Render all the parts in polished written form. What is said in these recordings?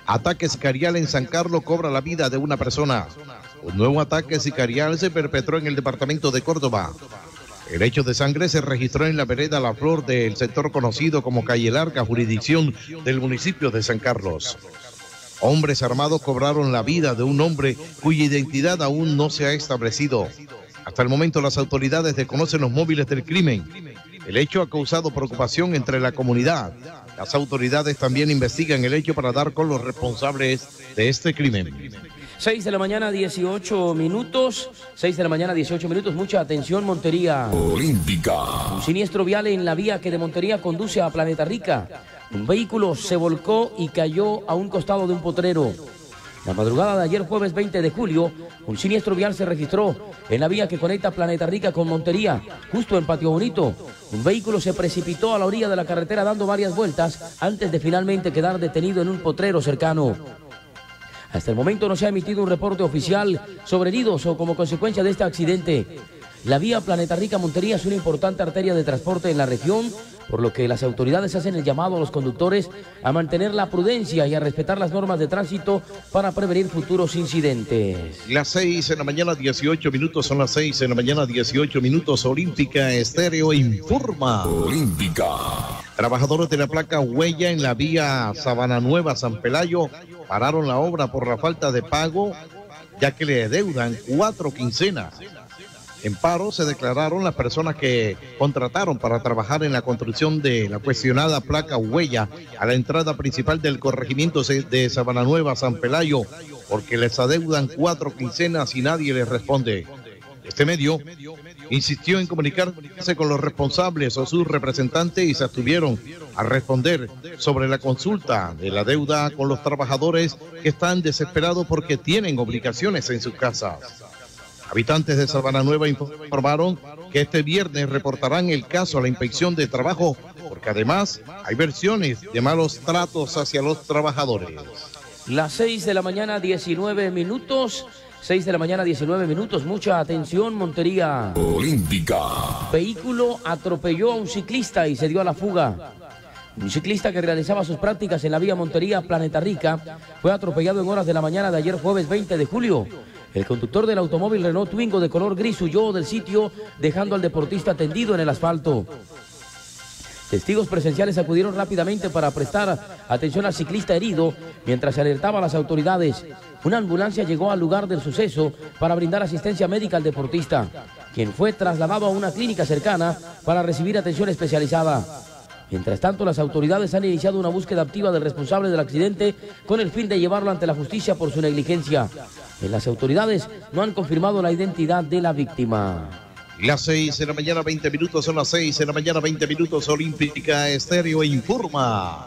Ataque sicarial en San Carlos cobra la vida de una persona. Un nuevo ataque sicarial se perpetró en el departamento de Córdoba. El hecho de sangre se registró en la vereda La Flor del sector conocido como Calle Larga, jurisdicción del municipio de San Carlos. Hombres armados cobraron la vida de un hombre cuya identidad aún no se ha establecido. Hasta el momento las autoridades desconocen los móviles del crimen. El hecho ha causado preocupación entre la comunidad. Las autoridades también investigan el hecho para dar con los responsables de este crimen. 6 de la mañana, 18 minutos. 6 de la mañana, 18 minutos. Mucha atención, Montería. Olímpica. Un siniestro vial en la vía que de Montería conduce a Planeta Rica. Un vehículo se volcó y cayó a un costado de un potrero. La madrugada de ayer, jueves 20 de julio, un siniestro vial se registró en la vía que conecta Planeta Rica con Montería, justo en Patio Bonito. Un vehículo se precipitó a la orilla de la carretera dando varias vueltas antes de finalmente quedar detenido en un potrero cercano. Hasta el momento no se ha emitido un reporte oficial sobre heridos o como consecuencia de este accidente. La vía Planeta Rica Montería es una importante arteria de transporte en la región, por lo que las autoridades hacen el llamado a los conductores a mantener la prudencia y a respetar las normas de tránsito para prevenir futuros incidentes. Las 6 de la mañana, 18 minutos, son las 6 de la mañana, 18 minutos. Olímpica Estéreo informa. Olímpica. Trabajadores de la placa Huella en la vía Sabana Nueva San Pelayo pararon la obra por la falta de pago, ya que le deudan 4 quincenas. En paro se declararon las personas que contrataron para trabajar en la construcción de la cuestionada placa Huella a la entrada principal del corregimiento de Sabana Nueva San Pelayo, porque les adeudan 4 quincenas y nadie les responde. Este medio insistió en comunicarse con los responsables o sus representantes y se abstuvieron a responder sobre la consulta de la deuda con los trabajadores que están desesperados porque tienen obligaciones en sus casas. Habitantes de Sabana Nueva informaron que este viernes reportarán el caso a la inspección de trabajo porque además hay versiones de malos tratos hacia los trabajadores. Las 6 de la mañana, 19 minutos. 6 de la mañana, 19 minutos. Mucha atención, Montería. Olímpica. Vehículo atropelló a un ciclista y se dio a la fuga. Un ciclista que realizaba sus prácticas en la vía Montería Planeta Rica fue atropellado en horas de la mañana de ayer, jueves 20 de julio. El conductor del automóvil Renault Twingo de color gris huyó del sitio, dejando al deportista tendido en el asfalto. Testigos presenciales acudieron rápidamente para prestar atención al ciclista herido, mientras se alertaba a las autoridades. Una ambulancia llegó al lugar del suceso para brindar asistencia médica al deportista, quien fue trasladado a una clínica cercana para recibir atención especializada. Mientras tanto, las autoridades han iniciado una búsqueda activa del responsable del accidente con el fin de llevarlo ante la justicia por su negligencia. Las autoridades no han confirmado la identidad de la víctima. Las 6 de la mañana, 20 minutos, son las 6 de la mañana, 20 minutos. Olímpica Estéreo informa.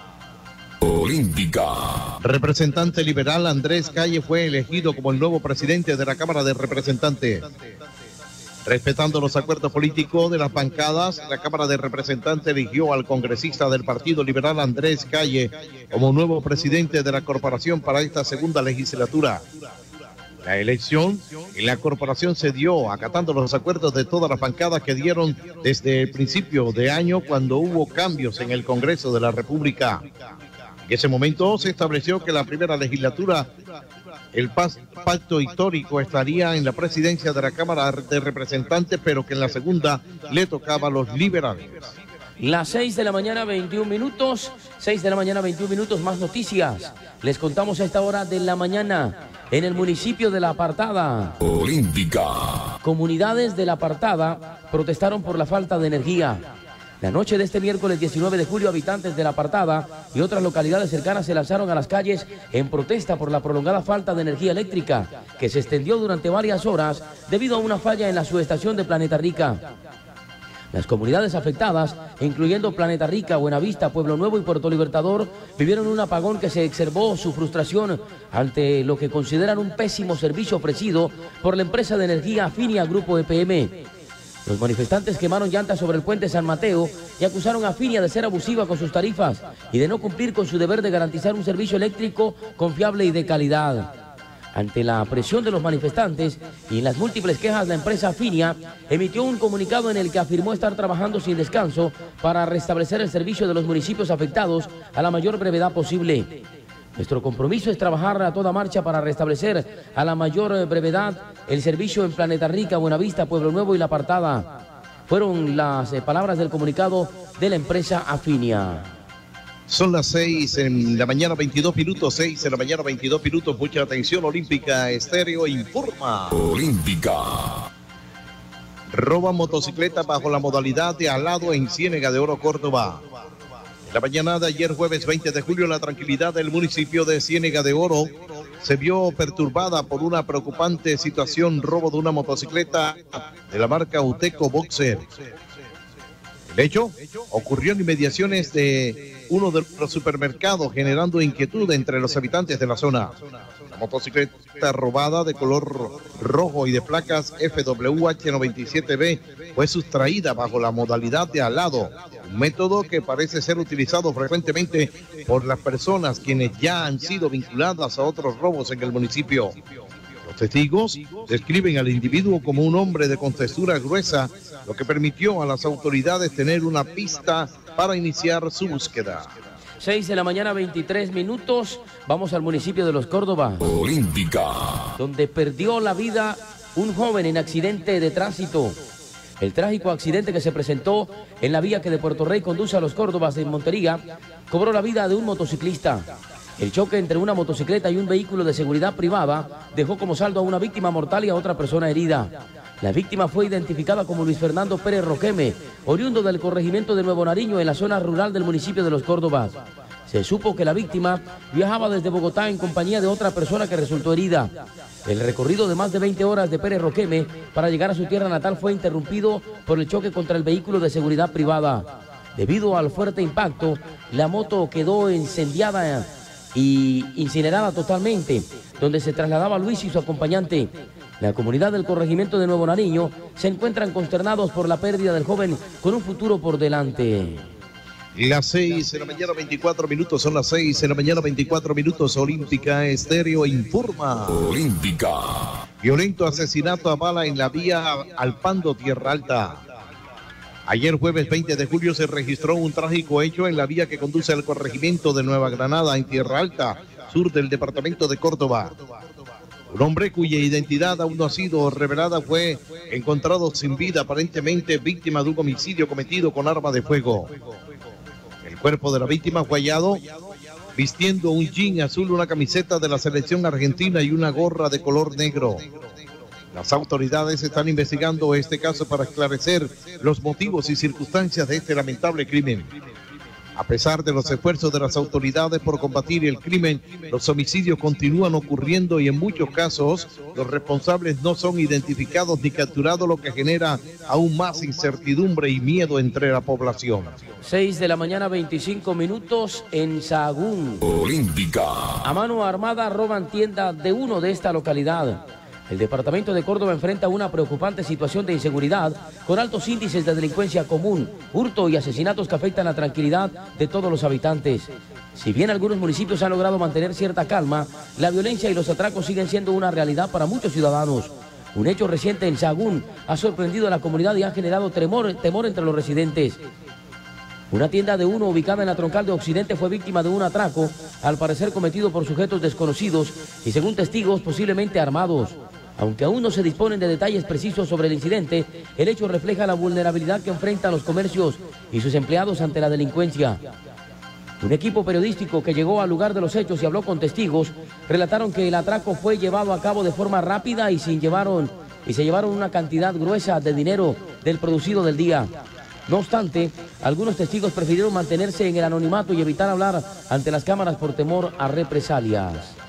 Olímpica. Representante liberal Andrés Calle fue elegido como el nuevo presidente de la Cámara de Representantes. Respetando los acuerdos políticos de las bancadas, la Cámara de Representantes eligió al congresista del Partido Liberal Andrés Calle como nuevo presidente de la corporación para esta segunda legislatura. La elección en la corporación se dio acatando los acuerdos de todas las bancadas que dieron desde el principio de año cuando hubo cambios en el Congreso de la República. En ese momento se estableció que la primera legislatura, el pacto histórico, estaría en la presidencia de la Cámara de Representantes, pero que en la segunda le tocaba a los liberales. Las 6 de la mañana, 21 minutos. 6 de la mañana, 21 minutos. Más noticias. Les contamos a esta hora de la mañana. En el municipio de La Apartada, Olímpica. Comunidades de La Apartada protestaron por la falta de energía. La noche de este miércoles 19 de julio, habitantes de La Apartada y otras localidades cercanas se lanzaron a las calles en protesta por la prolongada falta de energía eléctrica, que se extendió durante varias horas debido a una falla en la subestación de Planeta Rica. Las comunidades afectadas, incluyendo Planeta Rica, Buenavista, Pueblo Nuevo y Puerto Libertador, vivieron un apagón que se exacerbó su frustración ante lo que consideran un pésimo servicio ofrecido por la empresa de energía Afinia Grupo EPM. Los manifestantes quemaron llantas sobre el puente San Mateo y acusaron a Afinia de ser abusiva con sus tarifas y de no cumplir con su deber de garantizar un servicio eléctrico confiable y de calidad. Ante la presión de los manifestantes y las múltiples quejas, la empresa Afinia emitió un comunicado en el que afirmó estar trabajando sin descanso para restablecer el servicio de los municipios afectados a la mayor brevedad posible. Nuestro compromiso es trabajar a toda marcha para restablecer a la mayor brevedad el servicio en Planeta Rica, Buenavista, Pueblo Nuevo y La Apartada. Fueron las palabras del comunicado de la empresa Afinia. Son las 6 en la mañana, 22 minutos, 6 en la mañana, 22 minutos. Mucha atención, Olímpica Estéreo informa. Olímpica. Roban motocicleta bajo la modalidad de alado en Ciénega de Oro, Córdoba. En la mañana de ayer, jueves 20 de julio, la tranquilidad del municipio de Ciénega de Oro se vio perturbada por una preocupante situación, robo de una motocicleta de la marca Uteco Boxer. El hecho ocurrió en inmediaciones de uno de los supermercados, generando inquietud entre los habitantes de la zona. La motocicleta robada de color rojo y de placas FWH97B fue sustraída bajo la modalidad de alado, un método que parece ser utilizado frecuentemente por las personas quienes ya han sido vinculadas a otros robos en el municipio. Los testigos describen al individuo como un hombre de contextura gruesa, lo que permitió a las autoridades tener una pista para iniciar su búsqueda. 6 de la mañana, 23 minutos. Vamos al municipio de Los Córdoba, Olímpica. donde perdió la vida un joven en accidente de tránsito. El trágico accidente que se presentó en la vía que de Puerto Rey conduce a Los Córdobas en Montería cobró la vida de un motociclista. El choque entre una motocicleta y un vehículo de seguridad privada dejó como saldo a una víctima mortal y a otra persona herida. La víctima fue identificada como Luis Fernando Pérez Roqueme, oriundo del corregimiento de Nuevo Nariño en la zona rural del municipio de Los Córdobas. Se supo que la víctima viajaba desde Bogotá en compañía de otra persona que resultó herida. El recorrido de más de 20 horas de Pérez Roqueme para llegar a su tierra natal fue interrumpido por el choque contra el vehículo de seguridad privada. Debido al fuerte impacto, la moto quedó incendiada y incinerada totalmente, donde se trasladaba Luis y su acompañante. La comunidad del corregimiento de Nuevo Nariño se encuentran consternados por la pérdida del joven con un futuro por delante. Las 6 de la mañana, 24 minutos, son las 6 de la mañana, 24 minutos. Olímpica Estéreo informa. Olímpica. Violento asesinato a bala en la vía Alpando, Tierra Alta. Ayer jueves 20 de julio se registró un trágico hecho en la vía que conduce al corregimiento de Nueva Granada en Tierra Alta, sur del departamento de Córdoba. Un hombre cuya identidad aún no ha sido revelada fue encontrado sin vida, aparentemente víctima de un homicidio cometido con arma de fuego. El cuerpo de la víctima fue hallado vistiendo un jean azul, una camiseta de la selección argentina y una gorra de color negro. Las autoridades están investigando este caso para esclarecer los motivos y circunstancias de este lamentable crimen. A pesar de los esfuerzos de las autoridades por combatir el crimen, los homicidios continúan ocurriendo y en muchos casos los responsables no son identificados ni capturados, lo que genera aún más incertidumbre y miedo entre la población. 6 de la mañana, 25 minutos en Sahagún. Olímpica. A mano armada roban tienda de uno de esta localidad. El departamento de Córdoba enfrenta una preocupante situación de inseguridad con altos índices de delincuencia común, hurto y asesinatos que afectan la tranquilidad de todos los habitantes. Si bien algunos municipios han logrado mantener cierta calma, la violencia y los atracos siguen siendo una realidad para muchos ciudadanos. Un hecho reciente en Sahagún ha sorprendido a la comunidad y ha generado temor entre los residentes. Una tienda de uno ubicada en la Troncal de Occidente fue víctima de un atraco, al parecer cometido por sujetos desconocidos y, según testigos, posiblemente armados. Aunque aún no se disponen de detalles precisos sobre el incidente, el hecho refleja la vulnerabilidad que enfrentan los comercios y sus empleados ante la delincuencia. Un equipo periodístico que llegó al lugar de los hechos y habló con testigos relataron que el atraco fue llevado a cabo de forma rápida y se llevaron una cantidad gruesa de dinero del producido del día. No obstante, algunos testigos prefirieron mantenerse en el anonimato y evitar hablar ante las cámaras por temor a represalias.